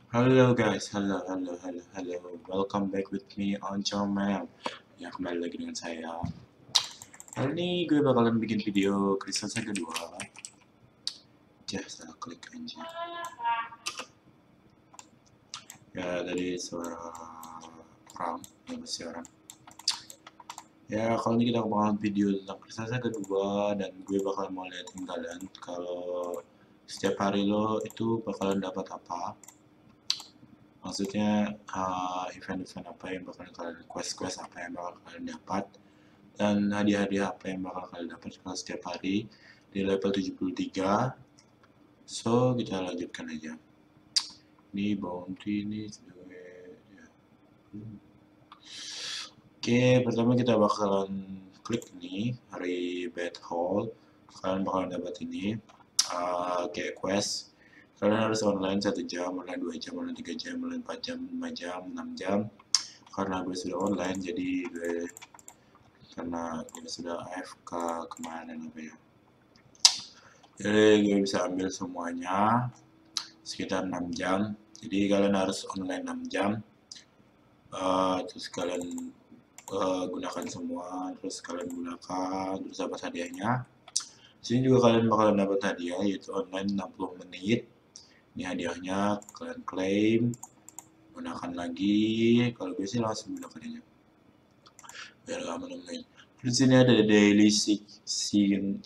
Hello guys, hello. Welcome back with me on Chomel. Ya kembali lagi dengan saya. Kali ini gue bakalan bikin video krisis kedua. Salah klik aja. Ya tadi suara orang, yang bersiaran. Ya kali ini kita bakalan video tentang krisis kedua dan gue bakalan mau liatin kalian kalau setiap hari lo itu bakalan dapat apa. Maksudnya event-event apa yang bakal kalian quest apa yang bakal kalian dapat dan hadiah-hadiah apa yang bakal kalian dapat setiap hari di level 73. So kita lanjutkan aja. Ini bounty ini ya. Oke, pertama kita bakalan klik ini hari bad hole. Kalian bakalan dapat ini kayak quest. Kalian harus online 1 jam, online 2 jam, online 3 jam, online 4 jam, 5 jam, 6 jam. Karena gue sudah online jadi karena gue sudah AFK kemarin apa ya. Jadi gue bisa ambil semuanya sekitar 6 jam. Jadi kalian harus online 6 jam. Terus kalian gunakan semua, terus kalian gunakan, terus dapat hadiahnya. Sini juga kalian bakalan dapat hadiah yaitu online 60 menit. Ini hadiahnya, kalian klaim, gunakan lagi. Kalau gue sih langsung gunakan aja biar gak menemuin. Terus sini ada daily scene,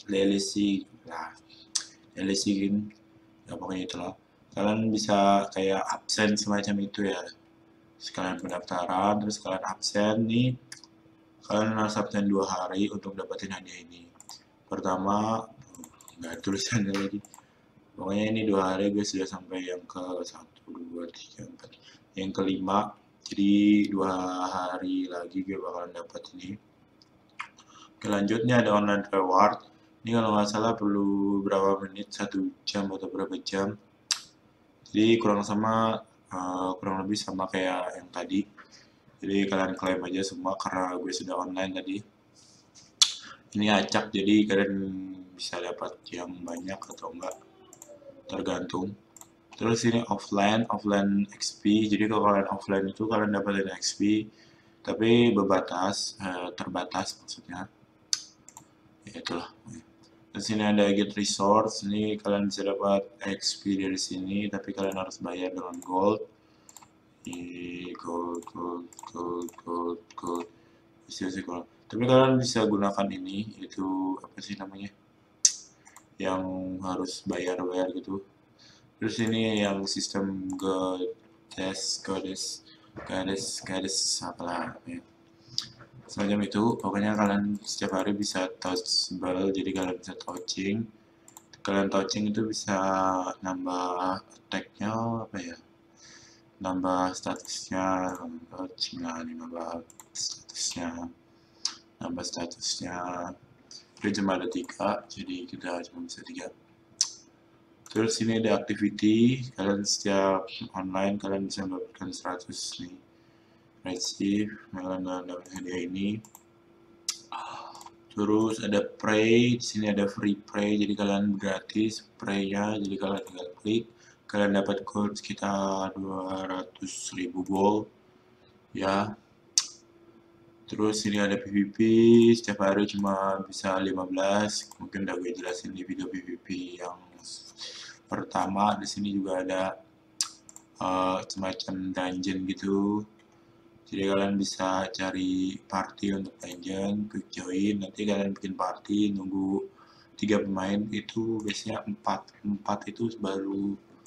ya pokoknya itulah. Kalian bisa kayak absen semacam itu ya. Sekalian pendaftaran, terus kalian absen nih. Kalian harus absen 2 hari untuk dapetin hadiah ini. Pertama, nggak tulisannya lagi. Pokoknya ini 2 hari gue sudah sampai yang ke 1, 2, 3, 4. Yang kelima, jadi 2 hari lagi gue bakalan dapat ini. Selanjutnya ada online reward. Ini kalau nggak salah perlu berapa menit, 1 jam atau berapa jam. Jadi kurang lebih sama kayak yang tadi. Jadi kalian klaim aja semua karena gue sudah online tadi. Ini acak jadi kalian bisa dapat yang banyak atau enggak tergantung. Terus ini offline XP. Jadi kalau kalian offline itu kalian dapatin XP tapi terbatas maksudnya. Ya itulah. Di sini ada get resource. Ini kalian bisa dapat XP dari sini tapi kalian harus bayar dengan gold. Gold. Tapi kalian bisa gunakan ini, itu apa sih namanya? Yang harus bayar gitu. Terus ini yang sistem goddess apalah ya. Semacam itu, pokoknya kalian setiap hari bisa touchable, jadi kalian bisa touching. Kalian touching itu bisa nambah attack-nya apa ya? Nambah statusnya, nambah statusnya. Dia cuma ada 3, jadi kita cuma bisa 3. Terus ini ada activity, kalian setiap online kalian bisa mendapatkan 100 nih receive, kalian dapat hadiah ini. Terus ada pray, di sini ada free pray, jadi kalian gratis pray-nya, jadi kalian tinggal klik, kalian dapat gold sekitar 200.000 gold ya. Terus ini ada PVP, setiap hari cuma bisa 15, mungkin udah gue jelasin di video PVP yang pertama. Di sini juga ada semacam dungeon gitu. Jadi kalian bisa cari party untuk dungeon, quick join, nanti kalian bikin party, nunggu 3 pemain itu biasanya 4 itu baru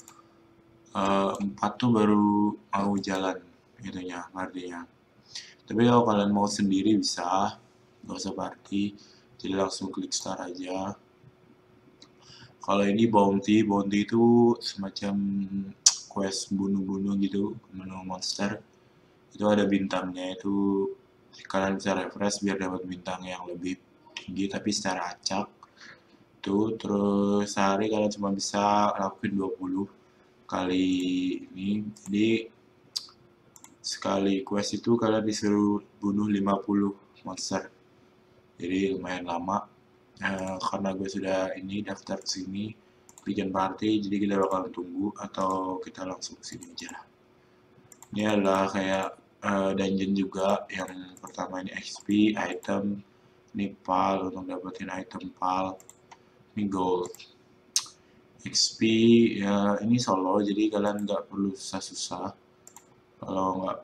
4 tuh baru mau jalan itunya, artinya. Tapi kalau kalian mau sendiri bisa, nggak usah party, jadi langsung klik start aja. Kalau ini bounty itu semacam quest bunuh-bunuh gitu, bunuh monster. Itu ada bintangnya, itu kalian bisa refresh biar dapat bintang yang lebih tinggi tapi secara acak. Tuh, terus sehari kalian cuma bisa lakuin 20 kali ini. Jadi sekali quest itu kalian disuruh bunuh 50 monster. Jadi lumayan lama. Karena gue sudah ini daftar sini, bikin party, jadi kita bakal tunggu atau kita langsung sini aja. Ini adalah kayak dungeon juga. Yang pertama ini XP, item, ini PAL untuk dapetin item PAL, ini gold. XP ya ini solo, jadi kalian nggak perlu susah-susah. Kalau nggak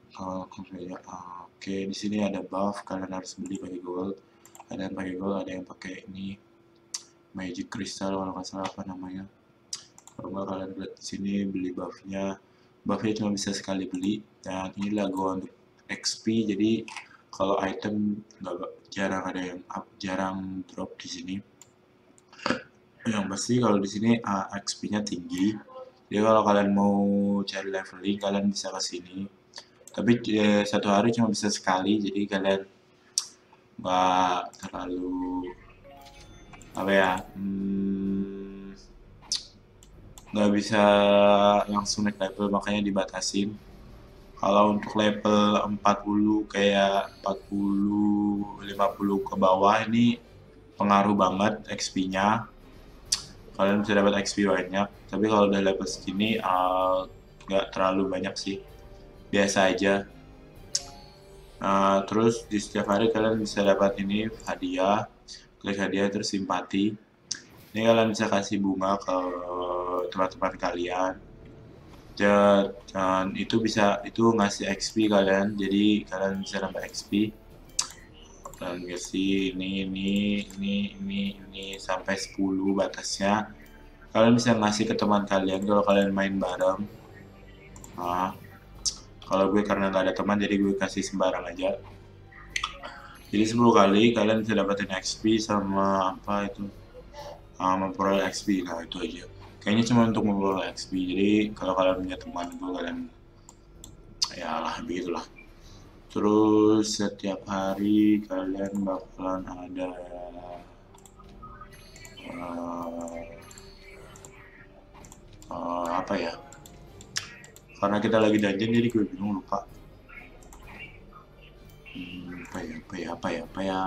oke, di sini ada buff, kalian harus beli pakai gold. Ada yang pakai gold, ada yang pakai ini magic crystal kalau nggak salah apa namanya. Kalau nggak kalian lihat di sini beli buffnya cuma bisa sekali beli, dan inilah go untuk XP. Jadi kalau item nggak jarang ada yang up, jarang drop di sini. Yang pasti kalau di sini XP-nya tinggi. Jadi kalau kalian mau cari leveling, kalian bisa ke sini. Tapi satu hari cuma bisa sekali, jadi kalian nggak terlalu apa ya, nggak bisa langsung naik level, makanya dibatasin. Kalau untuk level 40 kayak 40 50 ke bawah ini pengaruh banget XP-nya. Kalian bisa dapat XP banyak, tapi kalau udah level segini nggak terlalu banyak sih, biasa aja. Terus di setiap hari kalian bisa dapat ini hadiah, klik hadiah terus simpati. Ini kalian bisa kasih bunga ke teman-teman kalian, dan itu ngasih XP kalian, jadi kalian bisa nambah XP. Kalian kasih ini sampai 10 batasnya. Kalian bisa ngasih ke teman kalian kalau kalian main bareng. Kalau gue karena nggak ada teman, jadi gue kasih sembarang aja. Jadi 10 kali kalian bisa dapetin XP sama apa itu, memperoleh XP. Nah itu aja. Kayaknya cuma untuk memperoleh XP. Jadi kalau kalian punya teman itu kalian ya lah begitulah. Terus setiap hari kalian bakalan ada apa ya? Karena kita lagi dungeon jadi gue bingung, lupa. Apa ya?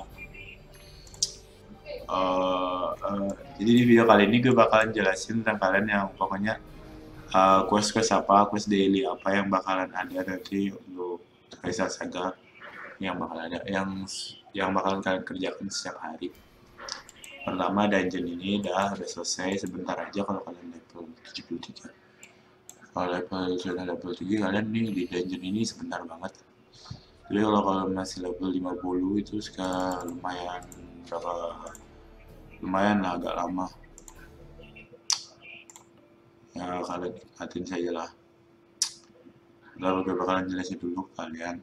Jadi di video kali ini gue bakalan jelasin tentang kalian yang pokoknya quest daily apa yang bakalan ada nanti untuk Kaisar Saga, yang bakal ada, yang bakalan kalian kerjakan setiap hari. Pertama, dungeon ini udah selesai sebentar aja kalau kalian level 73. Kalau sudah level 3 kalian nih di dungeon ini sebentar banget. Jadi kalau kalian masih level 50 itu lumayan lah, agak lama. Ya kalian nikmatin saja lah. Lalu gue bakalan jelasin dulu kalian.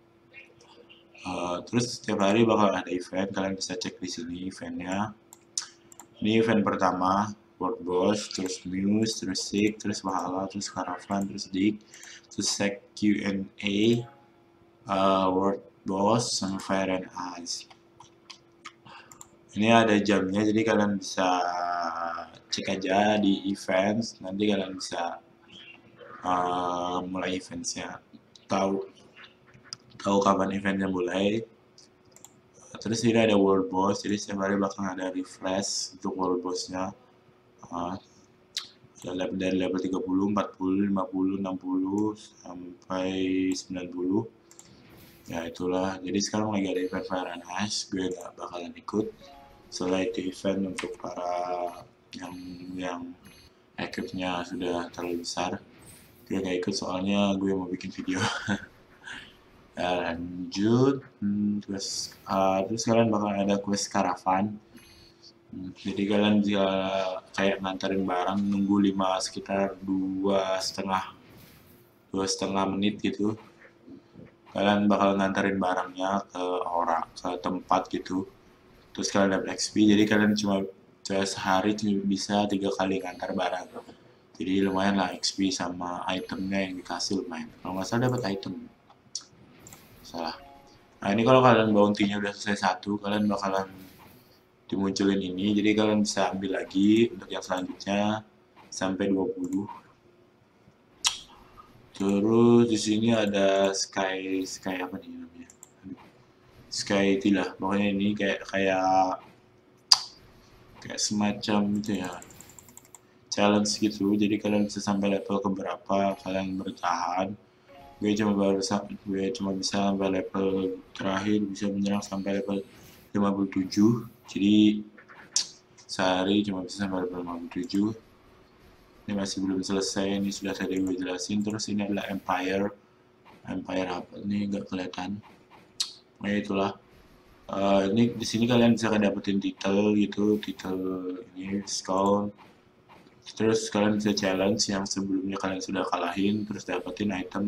Terus setiap hari bakal ada event, kalian bisa cek di sini eventnya. Ini event pertama, World Boss, terus Muse, terus Seek, terus Valhalla, terus Caravan, terus Dig, terus Sec Q&A, World Boss, sama Fire and Ice. Ini ada jamnya, jadi kalian bisa cek aja di events, nanti kalian bisa mulai eventsnya, tahu kapan eventnya mulai. Terus ini ada World Boss, jadi setiap hari bakal ada refresh untuk World Boss-nya. Dari level 30, 40, 50, 60, sampai 90. Ya itulah, jadi sekarang lagi ada event Fire and Ice, gue gak bakalan ikut. Soalnya itu event untuk para yang equipnya sudah terlalu besar. Gue gak ikut soalnya gue mau bikin video. Lanjut, terus kalian bakal ada quest Caravan. Jadi kalian bisa kayak nganterin barang, nunggu sekitar 2,5 menit gitu. Kalian bakal nganterin barangnya ke tempat gitu. Terus kalian dapat XP, jadi kalian cuma sehari bisa 3 kali ngantar barang. Jadi lumayan lah XP sama itemnya yang dikasih lumayan. Kalau nggak salah dapat item. Salah. Nah ini kalau kalian bounty-nya udah selesai 1, kalian bakalan dimunculin ini, jadi kalian bisa ambil lagi untuk yang selanjutnya sampai 20. Terus di sini ada sky apa nih namanya? Sky tidak, pokoknya ini kayak semacam itu ya. challenge gitu, jadi kalian bisa sampai level keberapa kalian bertahan. Gue cuma bisa sampai level terakhir, bisa menyerang sampai level 57, jadi sehari cuma bisa sampai level 57. Ini masih belum selesai, ini sudah tadi gue jelasin. Terus ini adalah Empire apa ini, nggak kelihatan. Nah itulah. Ini di sini kalian bisa dapetin title gitu, title ini skull. Terus kalian bisa challenge yang sebelumnya kalian sudah kalahin, terus dapetin item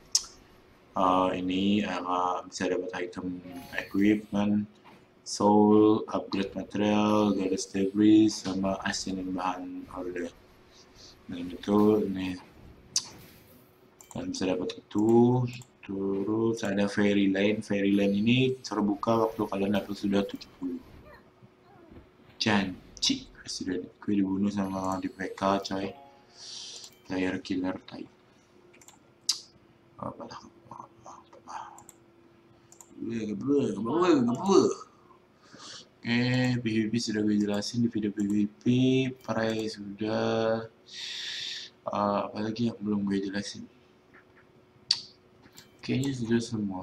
ini bisa dapat item equipment, soul, upgrade material, goddess debris, sama asinin bahan order. Dan itu ini kalian bisa dapat itu. Terus ada Fairy Lane ini terbuka waktu kalian level sudah 70. Janji sudah gue dibunuh sama di PK coy, player killer type. Apalah Oke, PvP sudah gue jelasin di video PvP, Prey sudah. Apalagi yang belum gue jelasin? Kayaknya sudah semua.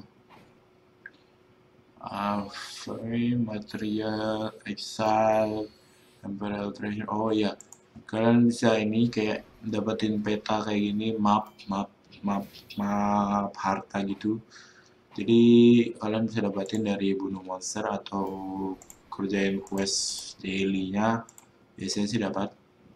Frame, material, exile, temporal treasure. Oh ya, kalian bisa ini kayak dapetin peta kayak gini, map harta gitu. Jadi kalian bisa dapetin dari bunuh monster atau kerjain quest daily-nya. Biasanya sih dapat.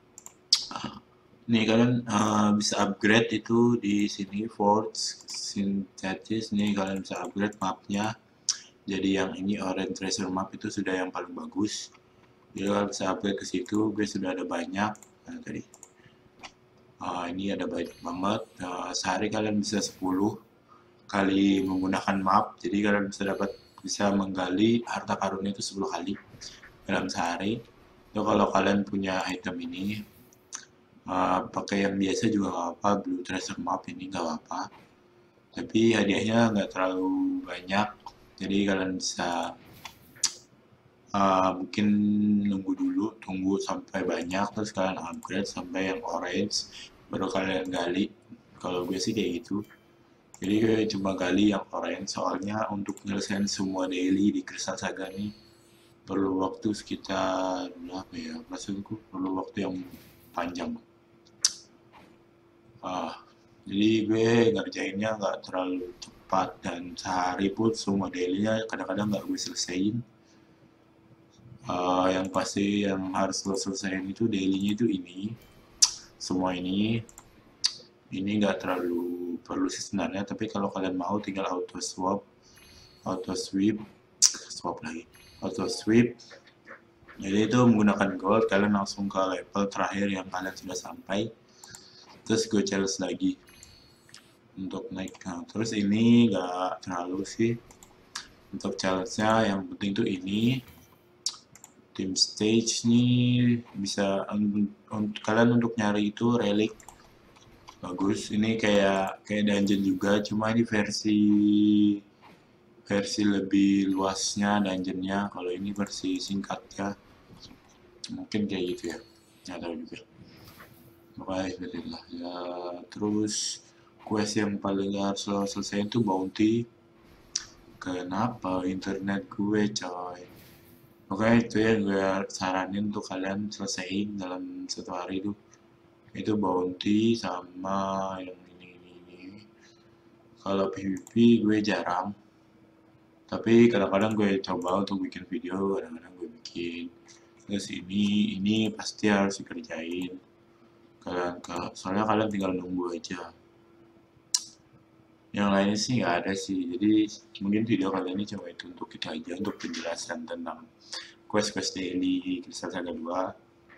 Nih kalian bisa upgrade itu di sini Forge Synthesis. Nih kalian bisa upgrade mapnya. Jadi yang ini Orange Treasure Map itu sudah yang paling bagus. Jadi kalian bisa upgrade ke situ. Gue sudah ada banyak. Nah, tadi. Ini ada banyak banget. Sehari kalian bisa 10 kali menggunakan map. Jadi kalian bisa menggali harta karun itu 10 kali dalam sehari. Itu kalau kalian punya item ini. Pakai yang biasa juga nggak apa, Blue Treasure Map ini nggak apa, tapi hadiahnya nggak terlalu banyak, jadi kalian bisa mungkin tunggu sampai banyak, terus kalian upgrade sampai yang orange, baru kalian gali. Kalau gue sih kayak gitu, jadi gue cuma gali yang orange, soalnya untuk nyelesain semua daily di Crystal Saga nih perlu waktu sekitar berapa ya, maksudku perlu waktu yang panjang. Jadi gue ngerjainnya nggak terlalu cepat, dan sehari pun semua daily-nya kadang-kadang nggak gue selesaiin. Yang pasti yang harus lo selesaiin itu daily-nya itu ini, semua ini nggak terlalu perlu sih sebenarnya, tapi kalau kalian mau tinggal auto sweep. Jadi itu menggunakan gold, kalian langsung ke level terakhir yang kalian sudah sampai, terus gue challenge lagi untuk naik. Nah, terus ini nggak terlalu sih untuk challenge-nya, yang penting tuh ini team stage nih bisa kalian untuk nyari itu relic bagus. Ini kayak dungeon juga, cuma ini versi lebih luasnya dungeonnya, kalau ini versi singkatnya mungkin kayak gitu ya, nggak tahu juga. Baik, ya. Terus quest yang paling harus lo selesaiin itu bounty. Kenapa internet gue coy? Oke, itu ya gue saranin untuk kalian selesaiin dalam satu hari itu bounty sama yang ini. Kalau PvP gue jarang, tapi kadang-kadang gue coba untuk bikin video, kadang-kadang gue bikin. Terus ini pasti harus dikerjain. Soalnya kalian tinggal nunggu aja. Yang lainnya sih nggak ada sih, jadi mungkin video kali ini cuma itu untuk kita aja, untuk penjelasan tentang quest daily Crystal Saga 2.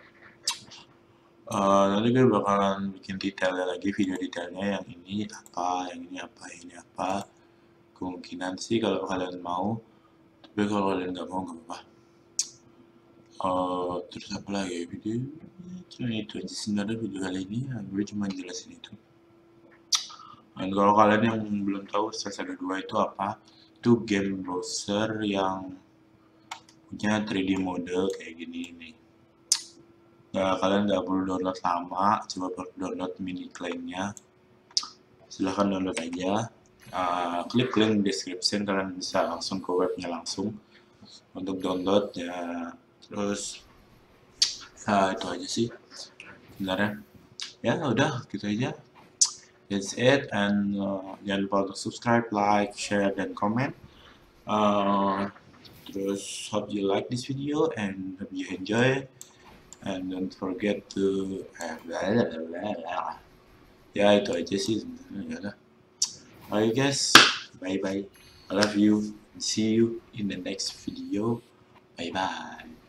Nanti gue bakalan bikin detailnya lagi, video detailnya yang ini apa. Kemungkinan sih kalau kalian mau, tapi kalau kalian nggak mau nggak apa-apa. Terus apa lagi video? Cuma itu aja sebenarnya video kali ini, gue cuma jelasin itu. Dan kalau kalian yang belum tahu Crystal Saga 2 itu apa, itu game browser yang punya 3D model kayak gini nih. Nah, kalian nggak perlu download lama, coba download mini clientnya. Silahkan download aja. Klik link description, kalian bisa langsung ke webnya langsung untuk download ya. Terus itu aja sih sebenarnya. Ya udah gitu aja. That's it, and jangan lupa untuk subscribe, like, share, dan comment. Terus hope you like this video and hope you enjoy, and don't forget to ya itu aja sih sebenarnya. Bye guys, bye bye, I love you, see you in the next video, bye bye.